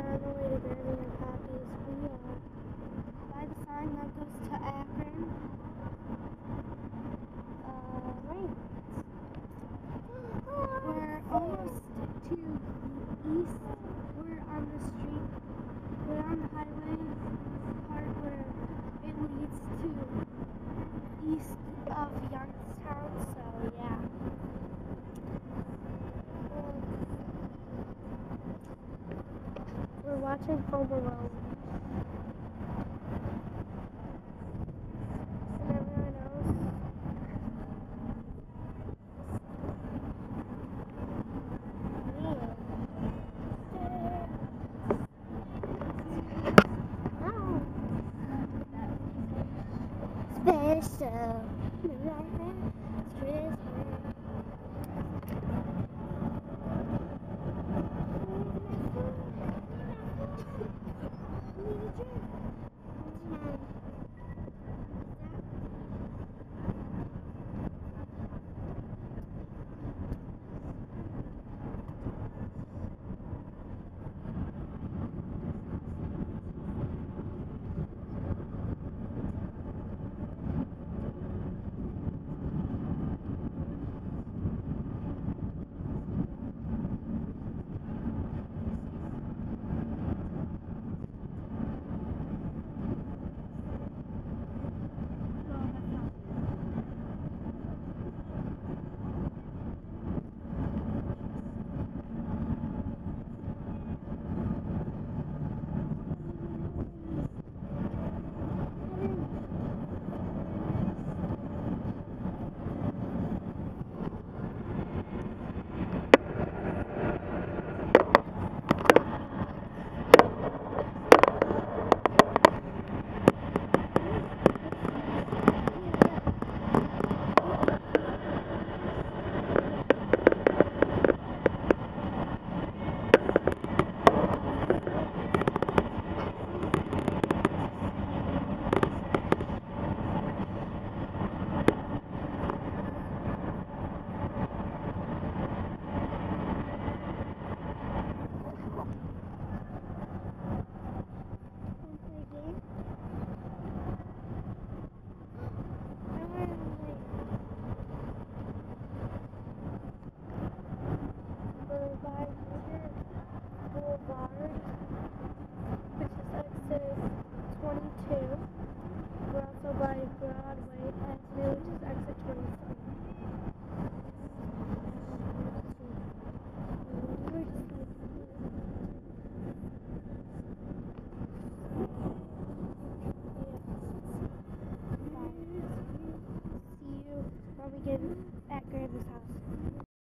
on the way to Birmingham Poppies. We are by the sign that goes to Akron. Right. We're almost to the east. We're on the street. We're on the highway part where it leads to east of Youngstown. So yeah. We're watching Home Alone. And everyone else. Special. Boulevard, which is exit 22. We're also by Broadway Avenue, which is exit 27. See you when we get at Grandma's house.